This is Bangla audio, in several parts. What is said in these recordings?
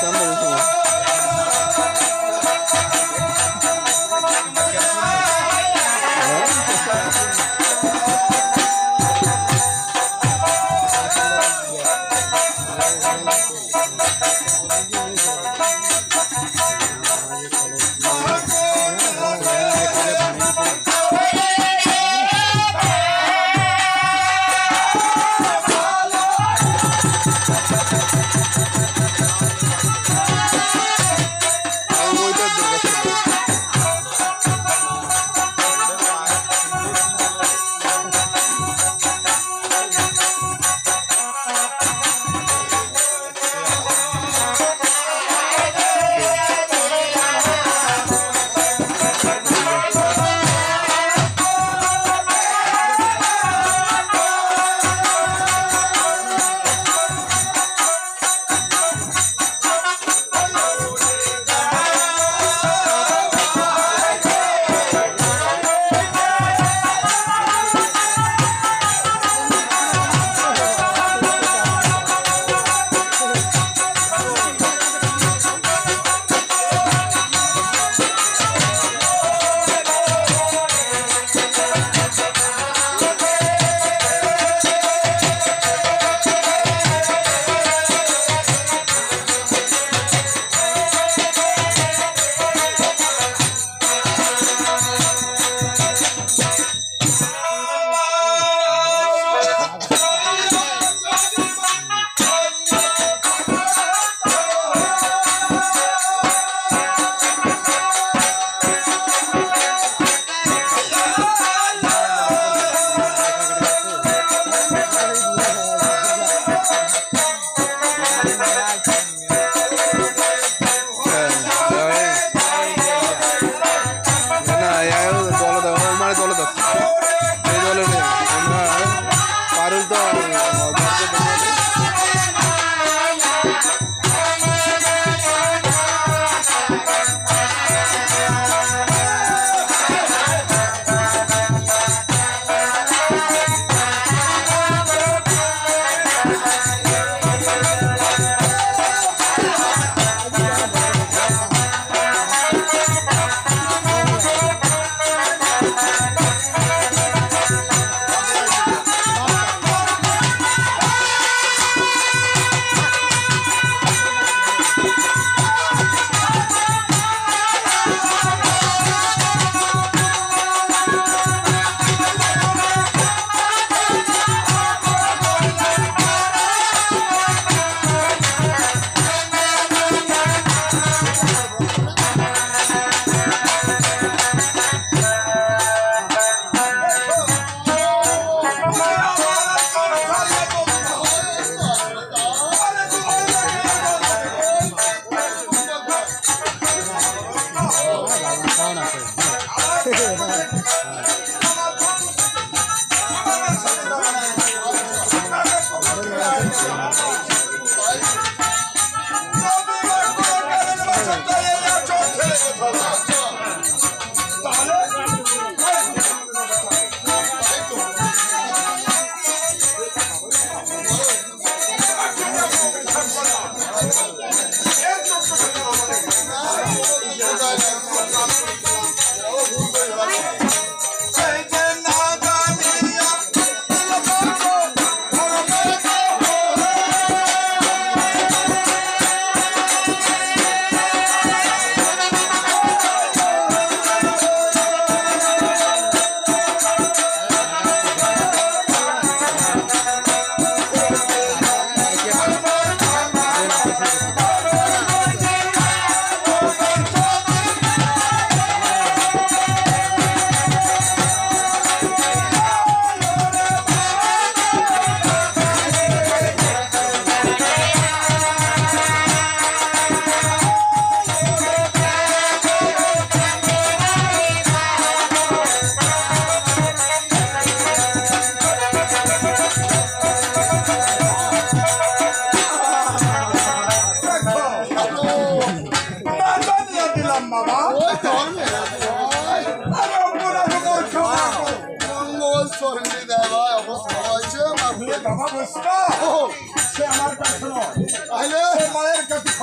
से हमारे पास सुनो पहले से मायर का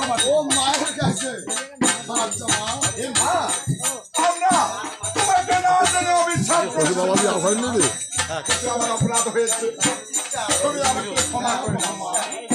ও মায়ের কাছে আচ্ছা মা এ মা আমরা তোমাকে না জেনে অবিশ্বাস করি বাবা দিয়ে আবার নেবে কিন্তু আমার অপরাধ হয়েছে তুমি আমাকে ক্ষমা করে দাও মা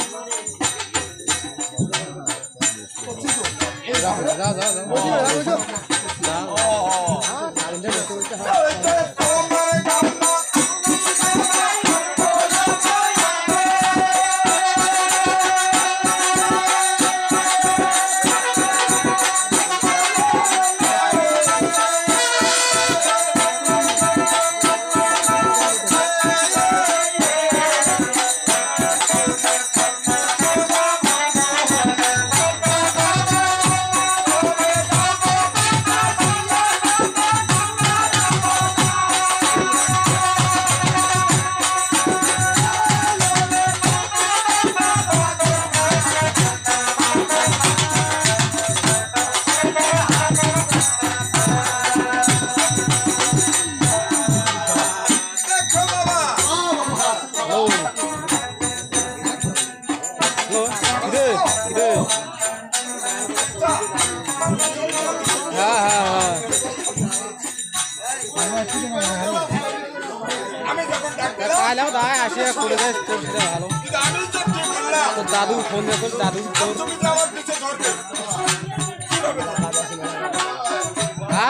दादू फोन देखो दादू हाँ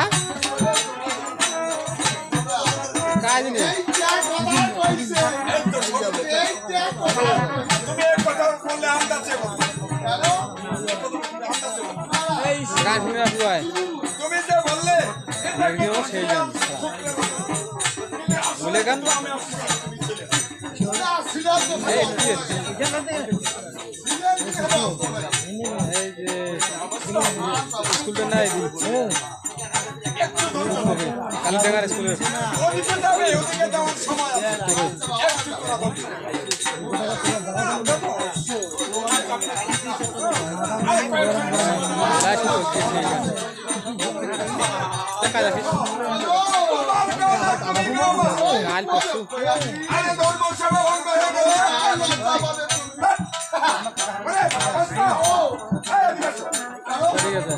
काय दिन बोले गान स्कूल নাই কাল টাকার স্কুলে ওদিকে যাবে ওদিকে যাওয়ার সময় টাকা যাচ্ছে কাল পরশু আরে দৌড় সভা ভঙ্গ হয়ে গেল ঠিক আছে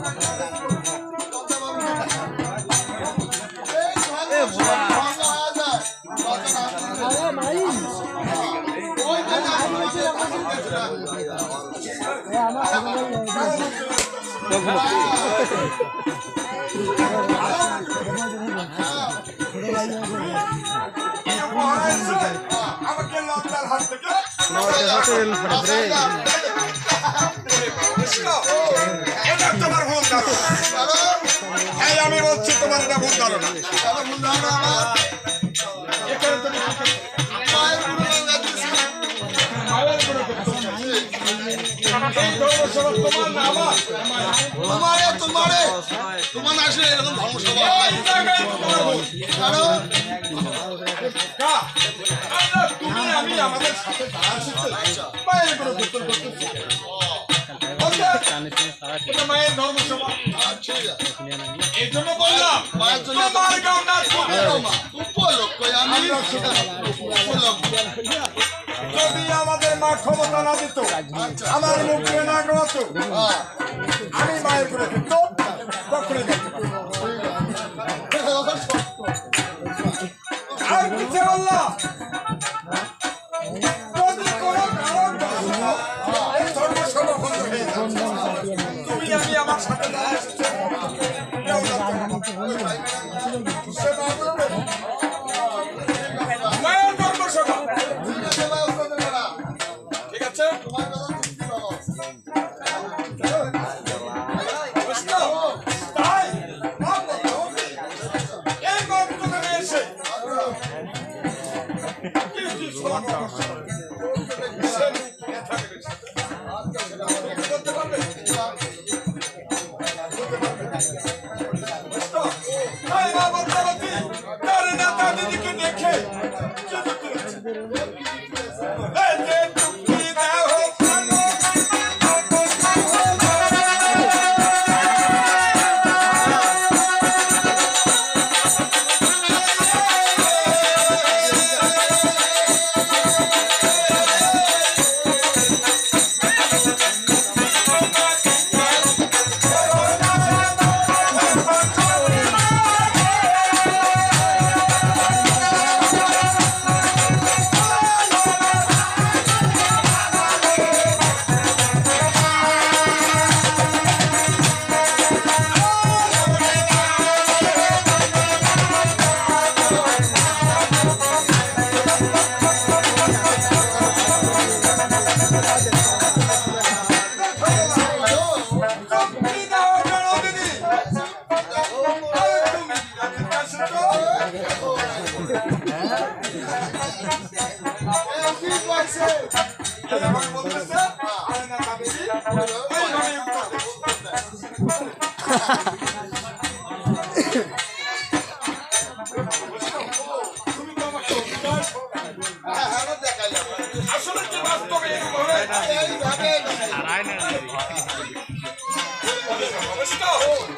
আমাকে লন্ডার হাত থেকে এটা তোমার ভুল ধারণা এই আমি বলছি তোমার এটা ভুল ধারণা তোমার আসলে এরকম ধর্মসভা তুমি আমি আমাদের সাথে মায়ের কোনো দুঃখ করতেছি মায়ের ধর্মসভা এই জন্য বললাম মায়ের জন্য যদি আমাদের মা ক্ষমতা না দিত আমার মুখে না গড়াতো আমি মায়ের করে কিন্তু কখনোই দেখতে পারবো আর কিছু বললাম যদি কোনো কারণ এই ধর্মসভা বন্ধ হয়ে যায় তুমি আমি আমার সাথে মায়ের ধর্মসভা ঠিক আছে তুমি তো আমাকে অধিকার আসলে কি বাস্তবে এরকম হবে? এইভাবে অবশ্য